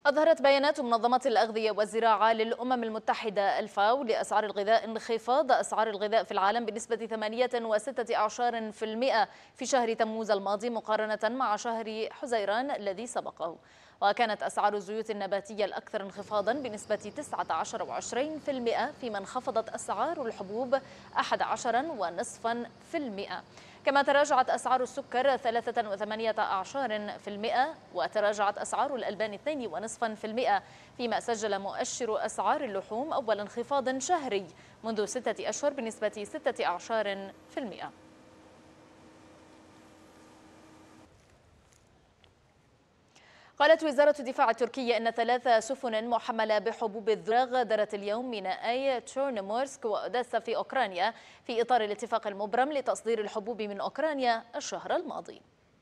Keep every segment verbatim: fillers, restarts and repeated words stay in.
أظهرت بيانات منظمة الأغذية والزراعة للأمم المتحدة الفاو لأسعار الغذاء انخفاض أسعار الغذاء في العالم بنسبة ثمانية وستة أعشار في المئة في شهر تموز الماضي مقارنة مع شهر حزيران الذي سبقه. وكانت أسعار الزيوت النباتية الأكثر انخفاضا بنسبة تسعة عشر وعشرين في المئة، فيما انخفضت أسعار الحبوب أحد عشر ونصفا في المئة. كما تراجعت أسعار السكر ثلاثة وثمانية أعشار في المئة، وتراجعت أسعار الألبان اثنين ونصفا في المئة، فيما سجل مؤشر أسعار اللحوم أول انخفاض شهري منذ ستة أشهر بنسبة ستة أعشار في المئة. قالت وزارة الدفاع التركية أن ثلاث سفن محملة بحبوب الذرة غادرت اليوم مينائي تشورنومورسك وأوديسا في أوكرانيا في إطار الاتفاق المبرم لتصدير الحبوب من أوكرانيا الشهر الماضي.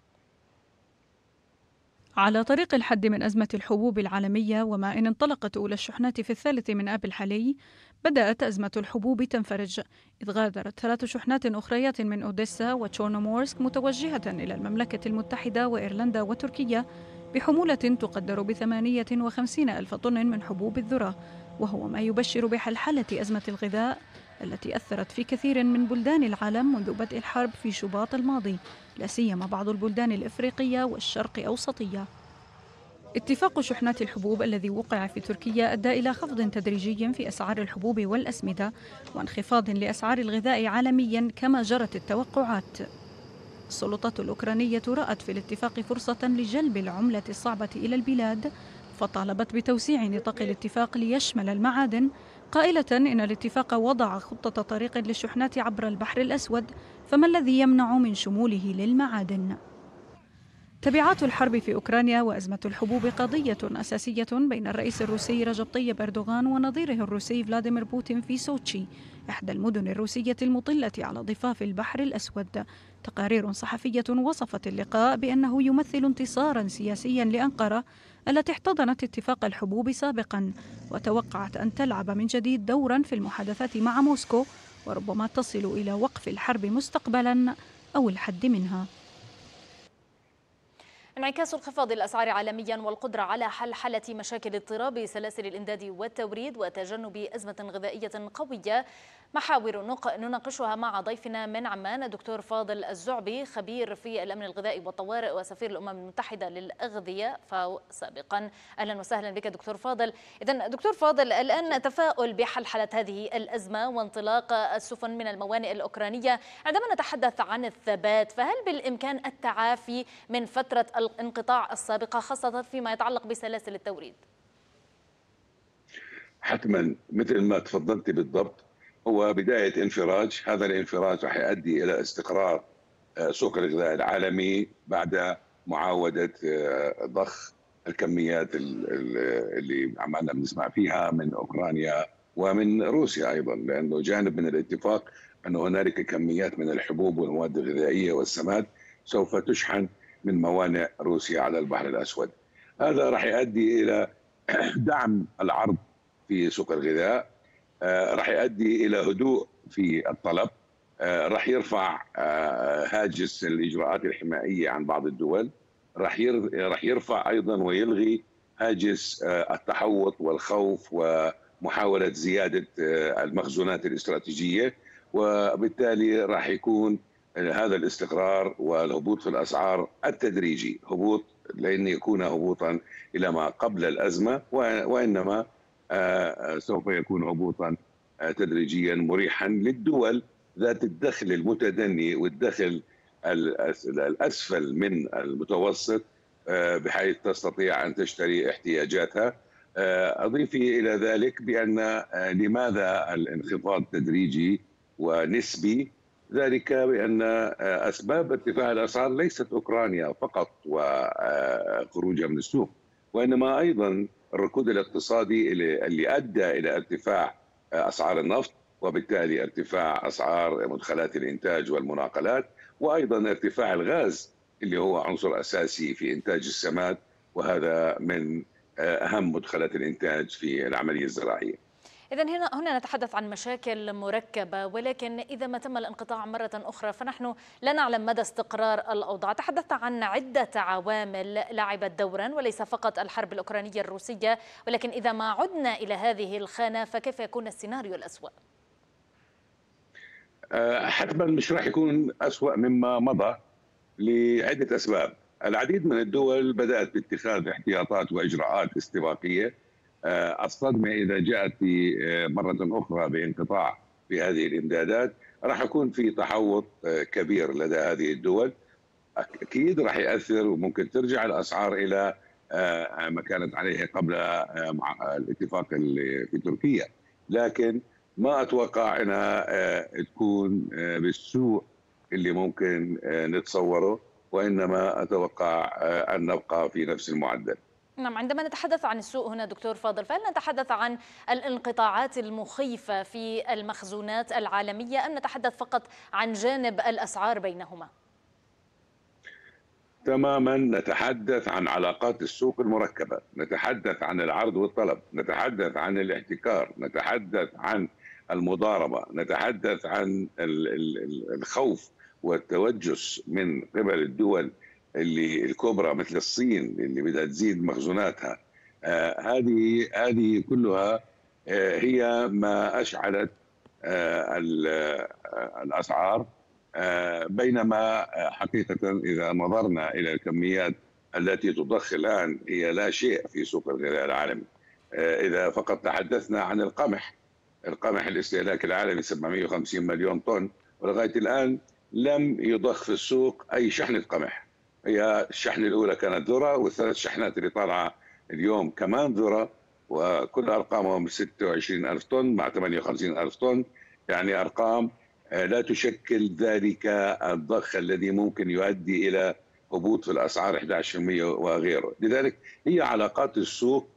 على طريق الحد من أزمة الحبوب العالمية، وما إن انطلقت أولى الشحنات في الثالث من آب الحالي، بدأت أزمة الحبوب تنفرج، إذ غادرت ثلاث شحنات أخريات من أوديسا وتشورنومورسك متوجهة إلى المملكة المتحدة وإيرلندا وتركيا بحمولة تقدر بثمانية وخمسين ألف طن من حبوب الذرة، وهو ما يبشر بحلحلة أزمة الغذاء التي أثرت في كثير من بلدان العالم منذ بدء الحرب في شباط الماضي، لا سيما بعض البلدان الإفريقية والشرق أوسطية. اتفاق شحنات الحبوب الذي وقع في تركيا أدى إلى خفض تدريجي في أسعار الحبوب والأسمدة وانخفاض لأسعار الغذاء عالميا كما جرت التوقعات. السلطات الأوكرانية رأت في الاتفاق فرصة لجلب العملة الصعبة إلى البلاد، فطالبت بتوسيع نطاق الاتفاق ليشمل المعادن، قائلة إن الاتفاق وضع خطة طريق للشحنات عبر البحر الأسود، فما الذي يمنع من شموله للمعادن؟ تبعات الحرب في أوكرانيا وأزمة الحبوب قضية أساسية بين الرئيس الروسي رجب طيب أردوغان ونظيره الروسي فلاديمير بوتين في سوتشي، إحدى المدن الروسية المطلة على ضفاف البحر الأسود. تقارير صحفية وصفت اللقاء بأنه يمثل انتصارا سياسيا لأنقرة التي احتضنت اتفاق الحبوب سابقا، وتوقعت أن تلعب من جديد دورا في المحادثات مع موسكو، وربما تصل إلى وقف الحرب مستقبلا أو الحد منها. انعكاس انخفاض الأسعار عالميا والقدرة على حلحلة مشاكل اضطراب سلاسل الإمداد والتوريد وتجنب أزمة غذائية قوية، محاور نناقشها مع ضيفنا من عمان الدكتور فاضل الزعبي، خبير في الأمن الغذائي والطوارئ وسفير الأمم المتحدة للأغذية فاو سابقا. أهلا وسهلا بك دكتور فاضل. إذن دكتور فاضل، الآن تفاؤل بحلحلة هذه الأزمة وانطلاق السفن من الموانئ الأوكرانية. عندما نتحدث عن الثبات، فهل بالإمكان التعافي من فترة الانقطاع السابقة خاصة فيما يتعلق بسلاسل التوريد؟ حتما مثل ما تفضلتي بالضبط، هو بداية انفراج. هذا الانفراج راح يؤدي إلى استقرار سوق الغذاء العالمي بعد معاودة ضخ الكميات اللي عمالنا بنسمع فيها من أوكرانيا ومن روسيا أيضا، لأنه جانب من الاتفاق أن هنالك كميات من الحبوب والمواد الغذائية والسماد سوف تشحن من موانئ روسيا على البحر الأسود. هذا راح يؤدي إلى دعم العرض في سوق الغذاء، آه، راح يؤدي إلى هدوء في الطلب، آه، راح يرفع آه، هاجس الإجراءات الحمائية عن بعض الدول، راح راح يرفع أيضا ويلغي هاجس آه، التحوط والخوف ومحاولة زيادة آه، المخزونات الاستراتيجية، وبالتالي راح يكون هذا الاستقرار والهبوط في الأسعار التدريجي، هبوط لن يكون هبوطا إلى ما قبل الأزمة، وإنما سوف يكون هبوطا تدريجيا مريحا للدول ذات الدخل المتدني والدخل الأسفل من المتوسط، بحيث تستطيع أن تشتري احتياجاتها. أضيفي إلى ذلك بأن لماذا الانخفاض تدريجي ونسبي؟ ذلك بأن أسباب ارتفاع الأسعار ليست أوكرانيا فقط وخروجها من السوق، وإنما أيضا الركود الاقتصادي اللي أدى إلى ارتفاع أسعار النفط، وبالتالي ارتفاع أسعار مدخلات الإنتاج والمناقلات، وأيضا ارتفاع الغاز اللي هو عنصر أساسي في إنتاج السماد، وهذا من أهم مدخلات الإنتاج في العملية الزراعية. إذا هنا هنا نتحدث عن مشاكل مركبة، ولكن إذا ما تم الانقطاع مرة أخرى فنحن لا نعلم مدى استقرار الأوضاع. تحدثت عن عدة عوامل لعبت دورا وليس فقط الحرب الأوكرانية الروسية، ولكن إذا ما عدنا إلى هذه الخانة فكيف يكون السيناريو الأسوأ؟ حتما مش راح يكون أسوأ مما مضى لعدة أسباب. العديد من الدول بدأت باتخاذ احتياطات وإجراءات استباقية. الصدمة إذا جاءت في مرة أخرى بانقطاع في هذه الإمدادات راح يكون في تحوط كبير لدى هذه الدول، أكيد راح يأثر وممكن ترجع الأسعار إلى ما كانت عليه قبل الاتفاق في تركيا، لكن ما أتوقع أنها تكون بالسوء اللي ممكن نتصوره، وإنما أتوقع أن نبقى في نفس المعدل. نعم، عندما نتحدث عن السوء هنا دكتور فاضل، فهل نتحدث عن الانقطاعات المخيفة في المخزونات العالمية أم نتحدث فقط عن جانب الأسعار بينهما؟ تماما، نتحدث عن علاقات السوق المركبة، نتحدث عن العرض والطلب، نتحدث عن الاحتكار، نتحدث عن المضاربة، نتحدث عن الخوف والتوجس من قبل الدول اللي الكبرى مثل الصين اللي بدها تزيد مخزوناتها. آه هذه هذه كلها آه هي ما أشعلت آه الأسعار، آه بينما حقيقة إذا نظرنا إلى الكميات التي تضخ الآن هي لا شيء في سوق الغذاء العالمي. آه إذا فقط تحدثنا عن القمح، القمح الاستهلاكي العالمي سبعمئة وخمسين مليون طن، ولغاية الآن لم يضخ في السوق أي شحنة قمح. هي الشحنة الأولى كانت ذرة، والثلاث شحنات اللي طالعة اليوم كمان ذرة، وكل أرقامهم ستة وعشرين ألف طن مع ثمانية وخمسين ألف طن، يعني أرقام لا تشكل ذلك الضخ الذي ممكن يؤدي إلى هبوط في الأسعار أحد عشر بالمئة وغيره. لذلك هي علاقات السوق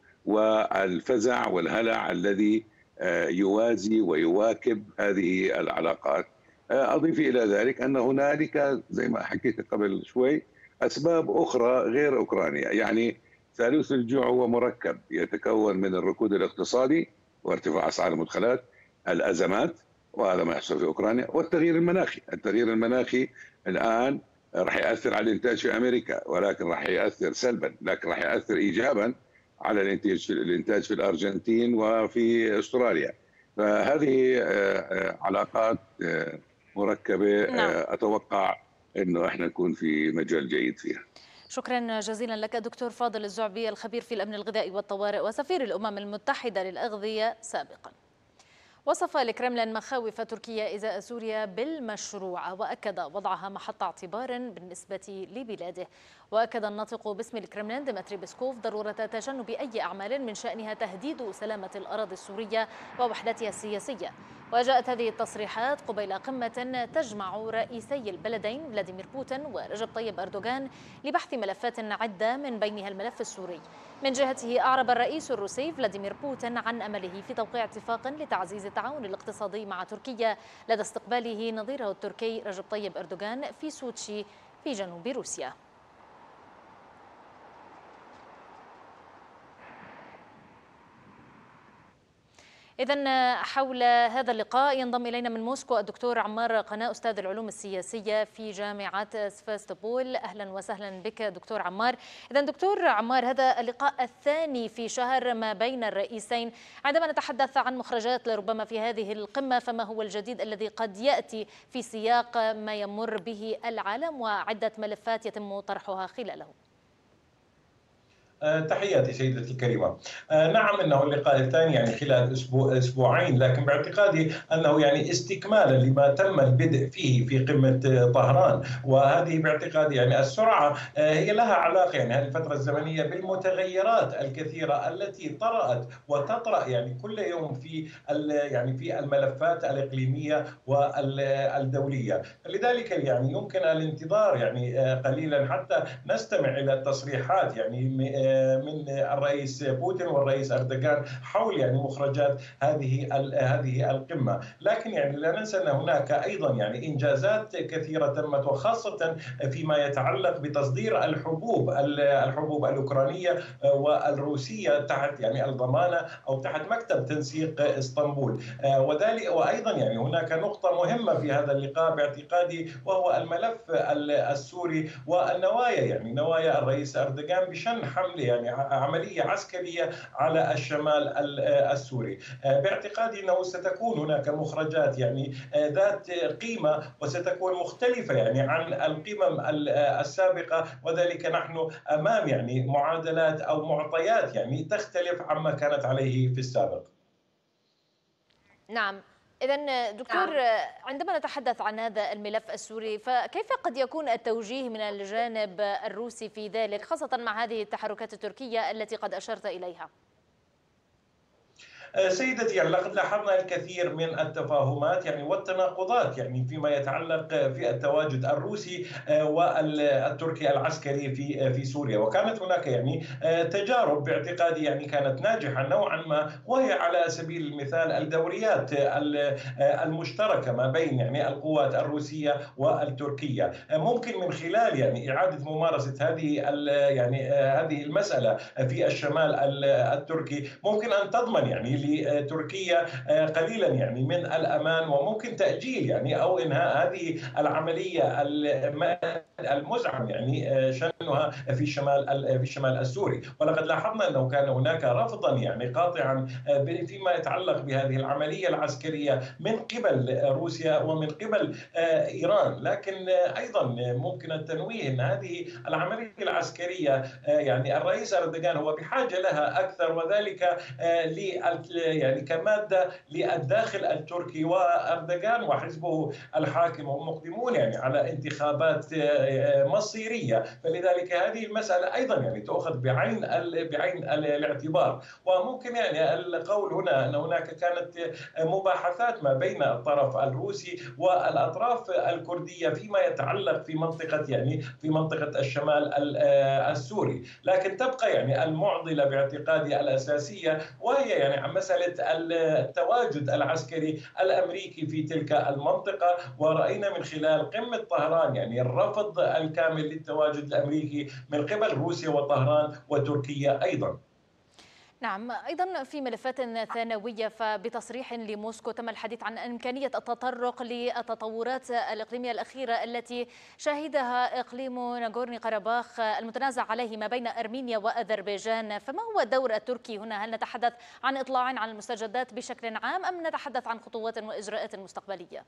والفزع والهلع الذي يوازي ويواكب هذه العلاقات. أضيف إلى ذلك أن هنالك زي ما حكيت قبل شوي أسباب أخرى غير أوكرانيا، يعني ثالوث الجوع هو مركب يتكون من الركود الاقتصادي وارتفاع أسعار المدخلات، الأزمات وهذا ما يحصل في أوكرانيا، والتغيير المناخي. التغيير المناخي الآن راح يأثر على الإنتاج في أمريكا، ولكن راح يأثر سلبا، لكن راح يأثر إيجابا على الإنتاج في الإنتاج في الأرجنتين وفي أستراليا. فهذه علاقات مركبة. نعم. أتوقع أنه إحنا نكون في مجال جيد فيها. شكرا جزيلا لك دكتور فاضل الزعبي، الخبير في الأمن الغذائي والطوارئ وسفير الأمم المتحدة للأغذية سابقا. وصف الكرملين مخاوف تركيا إزاء سوريا بالمشروعة، وأكد وضعها محط اعتبار بالنسبة لبلاده. وأكد الناطق باسم الكرملين ديمتري بيسكوف ضرورة تجنب أي أعمال من شأنها تهديد سلامة الأراضي السورية ووحدتها السياسية. وجاءت هذه التصريحات قبيل قمة تجمع رئيسي البلدين فلاديمير بوتين ورجب طيب أردوغان لبحث ملفات عدة من بينها الملف السوري. من جهته أعرب الرئيس الروسي فلاديمير بوتين عن أمله في توقيع اتفاق لتعزيز التعاون الاقتصادي مع تركيا لدى استقباله نظيره التركي رجب طيب أردوغان في سوتشي في جنوب روسيا. إذن حول هذا اللقاء ينضم إلينا من موسكو الدكتور عمار قناة، أستاذ العلوم السياسية في جامعة سفاستوبول. أهلا وسهلا بك دكتور عمار. إذن دكتور عمار، هذا اللقاء الثاني في شهر ما بين الرئيسين. عندما نتحدث عن مخرجات لربما في هذه القمة، فما هو الجديد الذي قد يأتي في سياق ما يمر به العالم وعدة ملفات يتم طرحها خلاله؟ تحياتي سيدتي الكريمة. نعم، انه اللقاء الثاني يعني خلال اسبوع اسبوعين، لكن باعتقادي انه يعني استكمالا لما تم البدء فيه في قمة طهران، وهذه باعتقادي يعني السرعة هي لها علاقة يعني هذه الفترة الزمنية بالمتغيرات الكثيرة التي طرأت وتطرأ يعني كل يوم في يعني في الملفات الإقليمية والدولية. لذلك يعني يمكن الانتظار يعني قليلا حتى نستمع إلى التصريحات يعني من الرئيس بوتين والرئيس أردوغان حول يعني مخرجات هذه هذه القمة. لكن يعني لا ننسى أن هناك أيضا يعني إنجازات كثيرة تمت، وخاصة فيما يتعلق بتصدير الحبوب الحبوب الأوكرانية والروسية تحت يعني الضمانة أو تحت مكتب تنسيق اسطنبول. وذلك وأيضا يعني هناك نقطة مهمة في هذا اللقاء باعتقادي، وهو الملف السوري والنوايا يعني نوايا الرئيس أردوغان بشن حملة يعني عملية عسكرية على الشمال السوري. باعتقادي أنه ستكون هناك مخرجات يعني ذات قيمة وستكون مختلفة يعني عن القمم السابقة، وذلك نحن أمام يعني معادلات أو معطيات يعني تختلف عما كانت عليه في السابق. نعم. إذن دكتور، عندما نتحدث عن هذا الملف السوري، فكيف قد يكون التوجيه من الجانب الروسي في ذلك، خاصة مع هذه التحركات التركية التي قد أشرت إليها؟ سيدتي، يعني لقد لاحظنا الكثير من التفاهمات يعني والتناقضات يعني فيما يتعلق في التواجد الروسي والتركي العسكري في في سوريا، وكانت هناك يعني تجارب باعتقادي يعني كانت ناجحة نوعا ما، وهي على سبيل المثال الدوريات المشتركة ما بين يعني القوات الروسية والتركية. ممكن من خلال يعني إعادة ممارسة هذه يعني هذه المسألة في الشمال التركي ممكن أن تضمن يعني لتركيا قليلا يعني من الأمان، وممكن تأجيل يعني أو إنهاء هذه العملية المزعم يعني شنها في الشمال في الشمال السوري. ولقد لاحظنا أنه كان هناك رفضا يعني قاطعا فيما يتعلق بهذه العملية العسكرية من قبل روسيا ومن قبل إيران. لكن أيضا ممكن التنويه أن هذه العملية العسكرية يعني الرئيس أردوغان هو بحاجة لها أكثر، وذلك يعني كمادة للداخل التركي، وأردوغان وحزبه الحاكم هم مقدمون يعني على انتخابات مصيرية، فلذلك هذه المسألة أيضا يعني تؤخذ بعين بعين الاعتبار. وممكن يعني القول هنا أن هناك كانت مباحثات ما بين الطرف الروسي والأطراف الكردية فيما يتعلق في منطقة يعني في منطقة الشمال السوري، لكن تبقى يعني المعضلة باعتقادي الأساسية، وهي يعني عن مسألة التواجد العسكري الأمريكي في تلك المنطقة. ورأينا من خلال قمة طهران يعني الرفض الكامل للتواجد الأمريكي من قبل روسيا وطهران وتركيا أيضا. نعم. أيضا في ملفات ثانوية، فبتصريح لموسكو تم الحديث عن إمكانية التطرق للتطورات الإقليمية الأخيرة التي شهدها إقليم ناغورني قرباخ المتنازع عليه ما بين أرمينيا وأذربيجان. فما هو الدور التركي هنا؟ هل نتحدث عن إطلاع على المستجدات بشكل عام أم نتحدث عن خطوات وإجراءات مستقبلية؟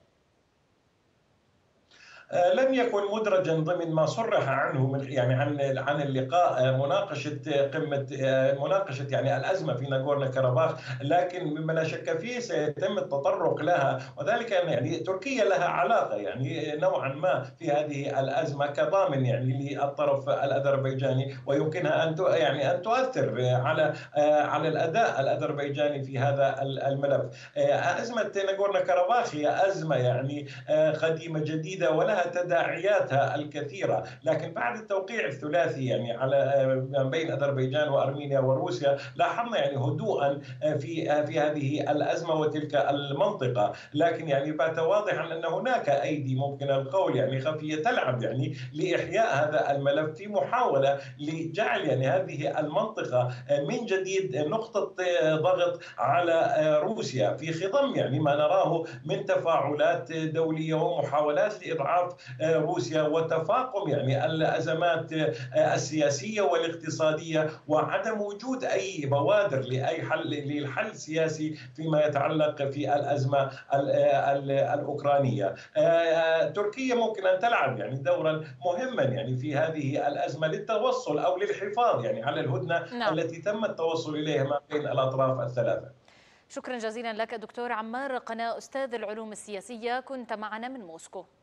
لم يكن مدرجا ضمن ما صرح عنه من يعني عن عن اللقاء مناقشه قمه مناقشه يعني الازمه في ناغورنو كاراباخ، لكن مما لا شك فيه سيتم التطرق لها، وذلك ان يعني تركيا لها علاقه يعني نوعا ما في هذه الازمه كضامن يعني للطرف الاذربيجاني، ويمكنها ان يعني ان تؤثر على على الاداء الاذربيجاني في هذا الملف. ازمه ناغورنو كاراباخ هي ازمه يعني قديمه جديده ولها تداعياتها الكثيرة، لكن بعد التوقيع الثلاثي يعني على بين أذربيجان وأرمينيا وروسيا لاحظنا يعني هدوءا في في هذه الأزمة وتلك المنطقة. لكن يعني بات واضحا أن هناك أيدي ممكن القول يعني خفية تلعب يعني لإحياء هذا الملف في محاولة لجعل يعني هذه المنطقة من جديد نقطة ضغط على روسيا في خضم يعني ما نراه من تفاعلات دولية ومحاولات لإضعاف روسيا وتفاقم يعني الأزمات السياسية والاقتصادية، وعدم وجود أي بوادر لأي حل للحل سياسي فيما يتعلق في الأزمة الأوكرانية. تركيا ممكن أن تلعب يعني دورا مهما يعني في هذه الأزمة للتوصل أو للحفاظ يعني على الهدنة نعم. التي تم التوصل إليها ما بين الأطراف الثلاثة. شكرا جزيلا لك دكتور عمار قناة، أستاذ العلوم السياسية، كنت معنا من موسكو.